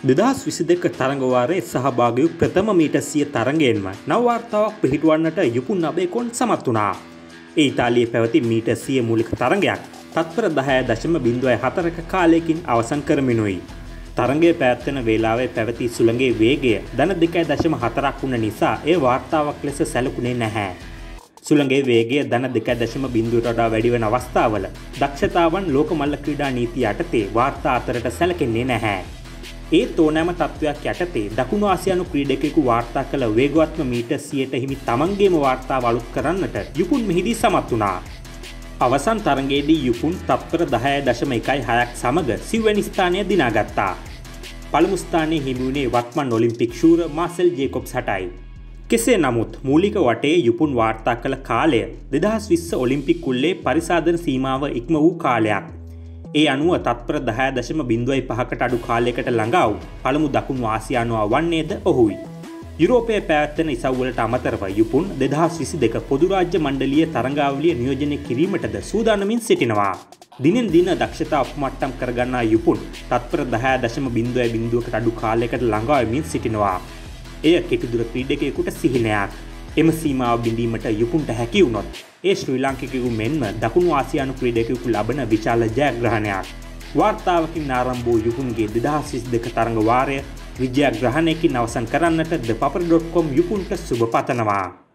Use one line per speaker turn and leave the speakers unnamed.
2022 තරඟවාරයේ සහභාගී වූ ප්‍රථම මීටර් 100 තරඟයෙන්ම නව වාර්තාවක් පිහිටුවන්නට යුපුන් අබේකොන් සමත් වුණා. ඒ ඉතාලියේ පැවති මීටර් 100 මූලික තරඟයක් තත්පර 10.04ක කාලයකින් අවසන් කරමිනුයි. තරඟයේ පැවැත්වෙන වේලාවේ පැවති සුළඟේ වේගය ධන 2.4ක් වුණ නිසා ඒ වාර්තාවක් ලෙස සැලකුණේ නැහැ. සුළඟේ වේගය ධන 2.0ට වඩා වැඩි වන අවස්ථාවල දක්ෂතාවන් ලෝක මල්ල ක්‍රීඩා නීතිය යටතේ වාර්තා අතරට සැලකෙන්නේ නැහැ. ඒ තෝනෑම තත්ත්වයක් යටතේ දකුණු ආසියානු ක්‍රීඩකයෙකු වාර්තා කළ වේගවත්ම මීටර් 100ට හිමි තමන්ගේම වාර්තාව අලුත් කරන්නට යුපුන් මෙහිදී සමත් වුණා. අවසන් තරඟයේදී යුපුන් තත්පර 10.16ක් සමග සිව්වැනි ස්ථානය දිනාගත්තා. පළමු ස්ථානයේ හිමි වුණේ වත්මන් ඔලිම්පික් ශූර මාසෙල් ජේකොබ්ස් හටයි. කෙසේ නමුත් මූලික වටේ යුපුන් වාර්තා කළ කාලය 2020 ඔලිම්පික් උල්ලේ පරිසාධන සීමාව ඉක්ම වූ කාලයක්. ඒ අනුව තත්පර 10.05කට අඩු කාලයකට ළඟා වූ පළමු දකුණු ආසියානුවා වන්නේද ඔහුයි. යුරෝපයේ පැවැත්වෙන ඉසව්වලට අමතරව යුපුන් 2022 පොදු රාජ්‍ය මණ්ඩලීය තරඟාවලිය නියෝජනය කිරීමටද සූදානමින් සිටිනවා. දිනෙන් දින දක්ෂතා ඔප්මට්ටම් කරගන්නා යුපුන් තත්පර 10.00කට අඩු කාලයකට ළඟා වෙමින් සිටිනවා. එය කෙටිදුර ක්‍රීඩකයෙකුට සිහිනයක්. එම සීමාව බිඳීමට යුපුන්ට හැකි වුණොත් ඒ ශ්‍රී ලාංකිකයෙකු මෙන්ම දකුණු ආසියානු ක්‍රීඩකයෙකු ලබන විශාල ජයග්‍රහණයක්. වාර්තාවකින් ආරම්භ වූ යුපුන්ගේ 2022 තරඟ වාරය විජයග්‍රහණයකින් අවසන් කරන්නට thepaper.com යුපුන්ට සුබ පතනවා.